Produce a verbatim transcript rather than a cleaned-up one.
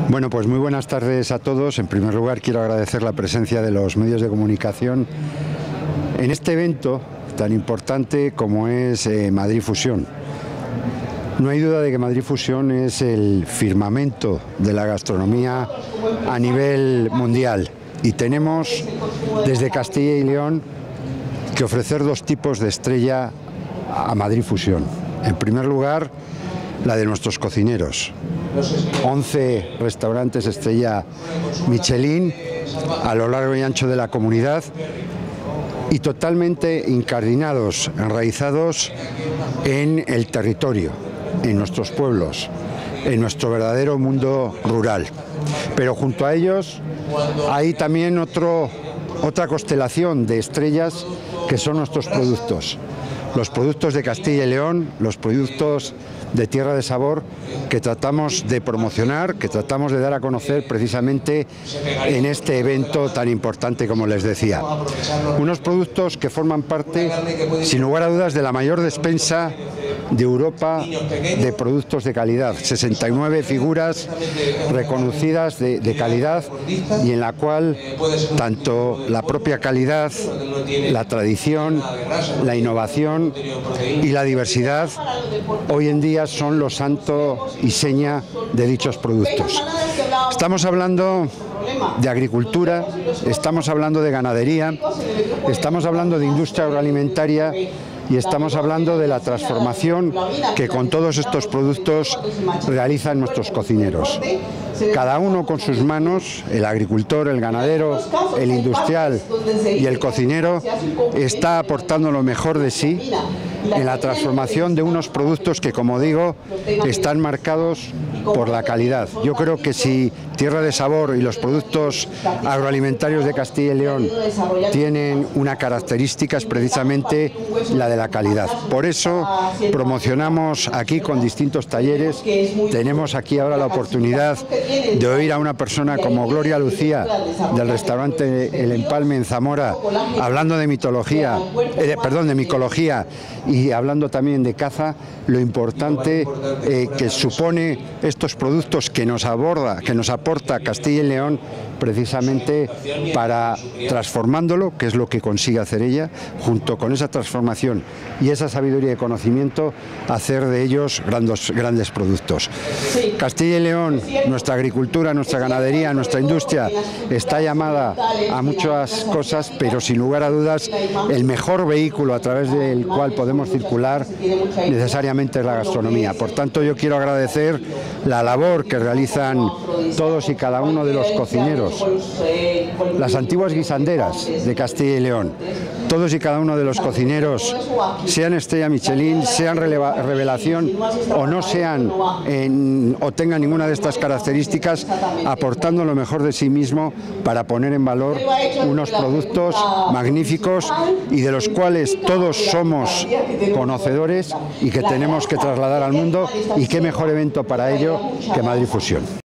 Bueno, pues muy buenas tardes a todos. En primer lugar, quiero agradecer la presencia de los medios de comunicación en este evento tan importante como es eh, Madrid Fusión. No hay duda de que Madrid Fusión es el firmamento de la gastronomía a nivel mundial y tenemos desde Castilla y León que ofrecer dos tipos de estrella a Madrid Fusión. En primer lugar, la de nuestros cocineros. once restaurantes estrella Michelin a lo largo y ancho de la comunidad y totalmente incardinados, enraizados en el territorio, en nuestros pueblos, en nuestro verdadero mundo rural. Pero junto a ellos hay también otro, otra constelación de estrellas que son nuestros productos. Los productos de Castilla y León, los productos de Tierra de Sabor que tratamos de promocionar, que tratamos de dar a conocer precisamente en este evento tan importante como les decía. Unos productos que forman parte, sin lugar a dudas, de la mayor despensa de Europa de productos de calidad, sesenta y nueve figuras reconocidas de, de calidad y en la cual tanto la propia calidad, la tradición, la innovación y la diversidad hoy en día son lo santo y seña de dichos productos. Estamos hablando de agricultura, estamos hablando de ganadería, estamos hablando de industria agroalimentaria y estamos hablando de la transformación que con todos estos productos realizan nuestros cocineros. Cada uno con sus manos, el agricultor, el ganadero, el industrial y el cocinero, está aportando lo mejor de sí en la transformación de unos productos que, como digo, están marcados por la calidad. Yo creo que si Tierra de Sabor y los productos agroalimentarios de Castilla y León tienen una característica, es precisamente la de la calidad. Por eso promocionamos aquí con distintos talleres. Tenemos aquí ahora la oportunidad de oír a una persona como Gloria Lucía del restaurante El Empalme en Zamora hablando de mitología, eh, perdón, de micología y hablando también de caza, lo importante eh, que supone estos productos que nos aborda, que nos aporta Castilla y León precisamente para transformándolo, que es lo que consigue hacer ella, junto con esa transformación y esa sabiduría y conocimiento, hacer de ellos grandes, grandes productos. Castilla y León, nuestra agricultura, nuestra ganadería, nuestra industria está llamada a muchas cosas, pero sin lugar a dudas el mejor vehículo a través del cual podemos circular necesariamente es la gastronomía. Por tanto, yo quiero agradecer la labor que realizan todos y cada uno de los cocineros, las antiguas guisanderas de Castilla y León, todos y cada uno de los cocineros, sean estrella Michelin, sean revelación o no sean en, o tengan ninguna de estas características, aportando lo mejor de sí mismo para poner en valor unos productos magníficos y de los cuales todos somos conocedores y que tenemos que trasladar al mundo, y qué mejor evento para ello que Madrid Fusión.